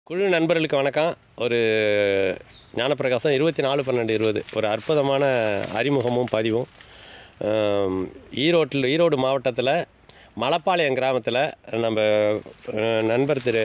குழு நண்பர்களுக்கு வணக்கம். ஒரு ஞானப்பிரகாசம் 24/12/20 ஒரு அற்புதமான அறிமுகமும் பதிவும். ஈரோடு மாவட்டத்தில் மலப்பாளையம் கிராமத்தில் நம்ம நண்பர் திரு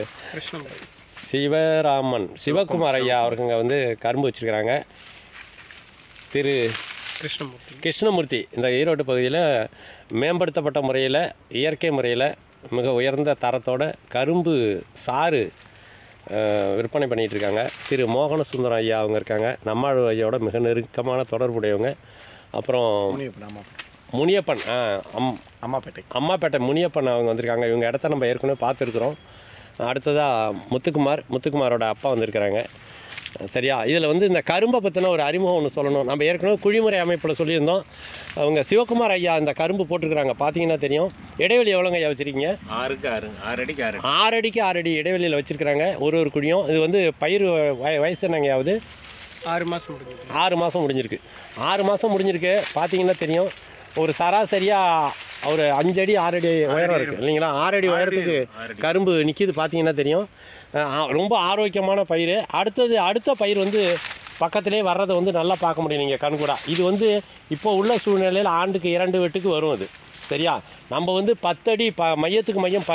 சிவகுமார் ஐயா அவருங்க வந்து கரும்பு வச்சுருக்கிறாங்க. திரு கிருஷ்ணமூர்த்தி இந்த ஈரோடு பகுதியில் மேம்படுத்தப்பட்ட முறையில் இயற்கை முறையில் மிக உயர்ந்த தரத்தோட கரும்பு சாறு விற்பனை பண்ணிகிட்ருக்காங்க. திரு மோகன சுந்தரம் ஐயா அவங்க இருக்காங்க. நம்மாழ்வார் ஐயாவோட மிக நெருக்கமான தொடர்புடையவங்க. அப்புறம் முனியப்பன் அம்மாப்பேட்டை முனியப்பன் அவங்க வந்திருக்காங்க. இவங்க இடத்த நம்ம ஏற்கனவே பார்த்துருக்குறோம். அடுத்ததாக முத்துக்குமாரோட அப்பா வந்திருக்கிறாங்க. சரியா, இதில் வந்து இந்த கரும்பை பற்றின ஒரு அறிமுகம் ஒன்று சொல்லணும். நம்ம ஏற்கனவே குழிமுறை அமைப்பில் சொல்லியிருந்தோம். அவங்க சிவகுமார் ஐயா இந்த கரும்பு போட்டிருக்கிறாங்க. பார்த்தீங்கன்னா தெரியும். இடைவெளி எவ்வளோங்க ஐயா வச்சுருக்கீங்க? 6 அடிக்கு 6 அடி இடைவெளியில் வச்சுருக்கிறாங்க ஒரு குழியும். இது வந்து பயிர் வயசு என்னங்கயாவது 6 மாதம் முடிஞ்சிருக்கு. 6 மாதம் முடிஞ்சிருக்கு. 6 மாதம் முடிஞ்சிருக்கு. பார்த்தீங்கன்னா தெரியும். ஒரு சராசரியாக ஒரு 5 அடி 6 அடி உயரம் இருக்குது இல்லைங்களா? 6 அடி உயரத்துக்கு கரும்பு நிற்கிது. பார்த்தீங்கன்னா தெரியும். ரொம்ப ஆரோக்கியமான பயிர். அடுத்த பயிர் வந்து பக்கத்திலே வர்றதை வந்து நல்லா பார்க்க முடியும் நீங்கள் கண்கூடா. இது வந்து இப்போ உள்ள சூழ்நிலையில் ஆண்டுக்கு 2 வெட்டுக்கு வரும். அது சரியா. நம்ம வந்து 10 அடி மையத்துக்கு மையம்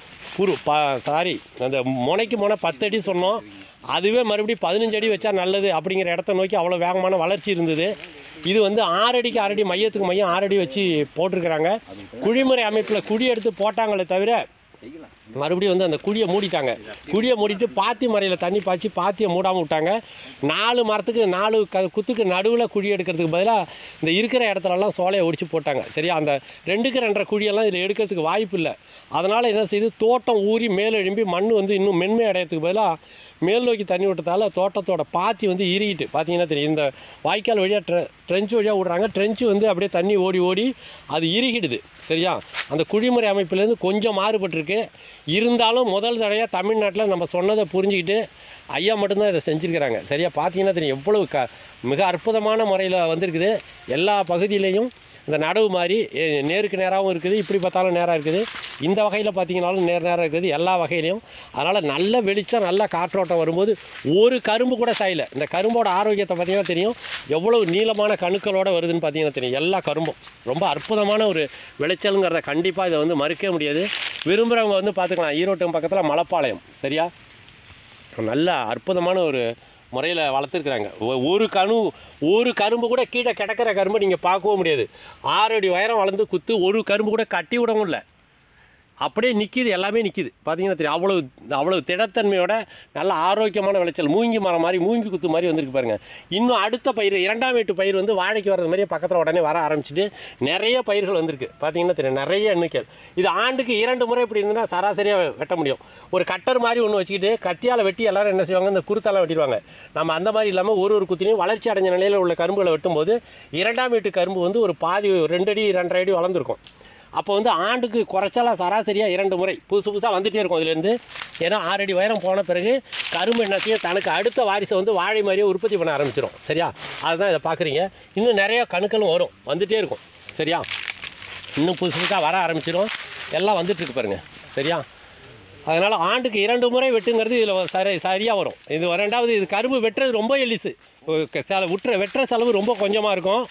அந்த முனைக்கு முனை 10 அடி சொன்னோம். அதுவே மறுபடியும் 15 அடி வச்சா நல்லது அப்படிங்கிற இடத்த நோக்கி அவ்வளோ வேகமான வளர்ச்சி இருந்தது. இது வந்து 6 அடிக்கு 6 அடி மையத்துக்கு மையம் 6 அடி வச்சு போட்டிருக்கிறாங்க. குழிமுறை அமைப்பில் குழி எடுத்து போட்டாங்களே தவிர மறுபடியும் வந்து அந்த குழியை மூடிட்டாங்க. குழியை மூடிட்டு பாத்தி மறையில் தண்ணி பாய்ச்சி பாத்தியை மூடாமல் விட்டாங்க. 4 மரத்துக்கு 4 குத்துக்கு நடுவில் குழி எடுக்கிறதுக்கு பதிலாக இந்த இருக்கிற இடத்துலலாம் சோலையை ஒடிச்சு போட்டாங்க. சரியா, அந்த 2க்கு 2.5 குழியெல்லாம் இதில் எடுக்கிறதுக்கு வாய்ப்பு இல்லை. அதனால் என்ன செய்யுது, தோட்டம் ஊறி மேலே எழும்பி மண் வந்து இன்னும் மென்மை அடையிறதுக்கு பதிலாக மேல் நோக்கி தண்ணி விட்டதால் தோட்டத்தோட பாத்தி வந்து இறுகிட்டு. பார்த்தீங்கன்னா தெரியும். இந்த வாய்க்கால் வழியாக ட்ரென்ச் வழியாக விடுறாங்க. ட்ரென்ச்சு வந்து அப்படியே தண்ணி ஓடி அது இறுகிடுது. சரியா, அந்த குழிமுறை அமைப்பிலேருந்து கொஞ்சம் மாறுபட்டிருக்கு. இருந்தாலும் முதல் தடையாக தமிழ்நாட்டில் நம்ம சொன்னதை புரிஞ்சுக்கிட்டு ஐயா மட்டும்தான் இதை செஞ்சுருக்கிறாங்க. சரியா, பார்த்தீங்கன்னா தெரியும் எவ்வளவு மிக அற்புதமான முறையில் வந்திருக்குது. எல்லா பகுதியிலையும் இந்த நடவு மாதிரி நேருக்கு நேராகவும் இருக்குது, இப்படி பார்த்தாலும் நேராக இருக்குது. இந்த வகையில் பார்த்தீங்கன்னாலும் நேராக இருக்குது எல்லா வகையிலையும். அதனால் நல்ல வெளிச்சம் நல்ல காற்றோட்டம் வரும்போது ஒரு கரும்பு கூட சாயலை. இந்த கரும்போட ஆரோக்கியத்தை பார்த்தீங்கன்னா தெரியும். எவ்வளோ நீளமான கணுக்களோடு வருதுன்னு பார்த்தீங்கன்னா தெரியும். எல்லா கரும்பும் ரொம்ப அற்புதமான ஒரு விளைச்சலுங்கிறத கண்டிப்பாக இதை வந்து மறுக்க முடியாது. விரும்புகிறவங்க வந்து பார்த்துக்கலாம். ஈரோட்டு பக்கத்தில் மலப்பாளையம். சரியா, நல்ல அற்புதமான ஒரு முறையில் வளர்த்துருக்குறாங்க. ஒரு கரும்பு கூட கீழே கிடக்கிற கரும்பு நீங்கள் பார்க்கவும் முடியாது. 6 அடி உயரம் வளர்ந்து குத்து ஒரு கரும்பு கூட கட்டி விடவும் இல்லை. அப்படியே நிற்கிது, எல்லாமே நிற்கிது. பார்த்தீங்கன்னா தெரியும். அவ்வளோ திடத்தன்மையோட நல்ல ஆரோக்கியமான விளைச்சல். மூங்கி மரம் மாதிரி மூங்கி குத்து மாதிரி வந்திருக்கு பாருங்கள். இன்னும் அடுத்த பயிர் 2ஆம் வீட்டு பயிர் வந்து வாழைக்கு வர்றது மாதிரியே பக்கத்தில் உடனே வர ஆரம்பிச்சுட்டு நிறைய பயிர்கள் வந்திருக்கு. பார்த்தீங்கன்னா தெரியும் நிறைய எண்ணிக்கை. இது ஆண்டுக்கு 2 முறை இப்படி இருந்துன்னா சராசரியாக வெட்ட முடியும். ஒரு கட்டர் மாதிரி ஒன்று வச்சுக்கிட்டு கத்தியால் வெட்டி எல்லோரும் என்ன செய்வாங்க, இந்த குருத்தாலாம் வெட்டிடுவாங்க. நம்ம அந்த மாதிரி இல்லாமல் ஒரு குத்தினையும் வளர்ச்சி அடைஞ்ச நிலையில் உள்ள கரும்புகளை வெட்டும்போது 2ஆம் வீட்டு கரும்பு வந்து ஒரு பாதி 2 அடி 2.5 அடி வளர்ந்துருக்கும். அப்போ வந்து ஆண்டுக்கு குறைச்சாலாம் சராசரியாக 2 முறை புதுசாக வந்துகிட்டே இருக்கும் அதுலேருந்து. ஏன்னா 6 அடி உயரம் போன பிறகு கரும்பு என்ன செய்யும், தனக்கு அடுத்த வாரிசை வந்து வாழை மாதிரியே உற்பத்தி பண்ண ஆரம்பிச்சிடும். சரியா, அதுதான் இதை பார்க்குறீங்க. இன்னும் நிறைய கணுக்களும் வந்துகிட்டே இருக்கும். சரியா, இன்னும் புதுசாக வர ஆரம்பிச்சிடும். எல்லாம் வந்துட்டுருக்கு பாருங்கள். சரியா, அதனால் ஆண்டுக்கு 2 முறை வெட்டுங்கிறது இதில் சரியாக வரும். இது 2வது இது கரும்பு வெட்டுறது ரொம்ப எளிசு. வெட்டுற செலவு ரொம்ப கொஞ்சமாக இருக்கும்.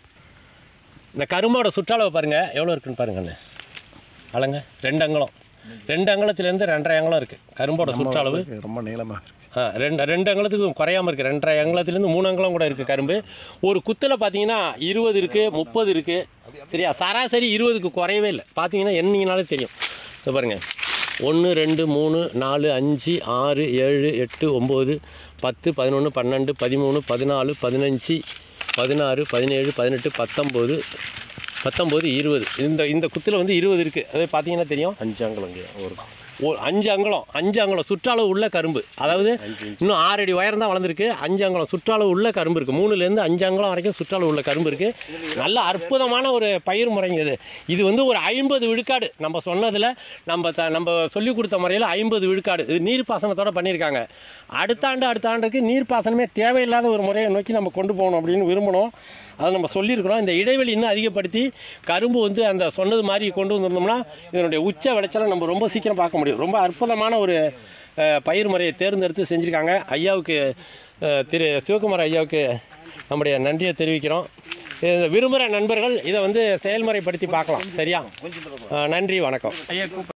இந்த கரும்போட சுற்றளவு பாருங்கள் எவ்வளோ இருக்குன்னு பாருங்கள். அளங்க 2 அங்குலம். 2 அங்குலத்துலேருந்து 2.5 அங்குலம் இருக்குது கரும்போட சுற்றளவு. ரொம்ப நீளமாக இருக்குது. 2 அங்குலத்துக்கு குறையாமல் இருக்குது. 2.5 அங்குலத்துலேருந்து 3 அங்குலம் கூட இருக்குது கரும்பு. ஒரு குத்தில் பார்த்தீங்கன்னா 20 இருக்குது, 30 இருக்குது. சரியா, சராசரி 20க்கு குறையவே இல்லை. பார்த்தீங்கன்னா என்னீங்கனாலே தெரியும். இது பாருங்கள் 1 2 3 4 5 6 7 8 9 10 11 12 13 14 15 16 17 18 19 20. இந்த குத்தில் வந்து 20 இருக்குது. அதே பார்த்தீங்கன்னா தெரியும். 5 அங்குலம் ஒரு 5 அங்குலம் சுற்றளவு உள்ள கரும்பு. அதாவது இன்னும் 6 அடி உயரம் தான் வளர்ந்துருக்கு. 5 அங்குலம் சுற்றளவு உள்ள கரும்பு இருக்குது. 3லேருந்து 5 அங்குலம் வரைக்கும் சுற்றளவு உள்ள கரும்பு இருக்குது. நல்ல அற்புதமான ஒரு பயிர் முறைங்கிறது. இது வந்து ஒரு 50 விழுக்காடு நம்ம சொன்னதில் நம்ம சொல்லிக் கொடுத்த முறையில் 50 விழுக்காடு இது நீர்ப்பாசனத்தோடு பண்ணியிருக்காங்க. அடுத்த ஆண்டுக்கு நீர்ப்பாசனமே தேவையில்லாத ஒரு முறையை நோக்கி நம்ம கொண்டு போகணும் அப்படின்னு விரும்பணும். அதை நம்ம சொல்லியிருக்கிறோம். இந்த இடைவெளி இன்னும் அதிகப்படுத்தி கரும்பு வந்து அந்த சொன்னது மாதிரி கொண்டு வந்திருந்தோம்னா இதனுடைய உச்ச விளைச்சலை நம்ம ரொம்ப சீக்கிரம் பார்க்க முடியும். ரொம்ப அற்புதமான ஒரு பயிர் முறையை தேர்ந்தெடுத்து செஞ்சுருக்காங்க. ஐயாவுக்கு திரு சிவகுமார் ஐயாவுக்கு நம்முடைய நன்றியை தெரிவிக்கிறோம். விரும்புகிற நண்பர்கள் இதை வந்து செயல்முறைப்படுத்தி பார்க்கலாம். சரியா? நன்றி, வணக்கம்.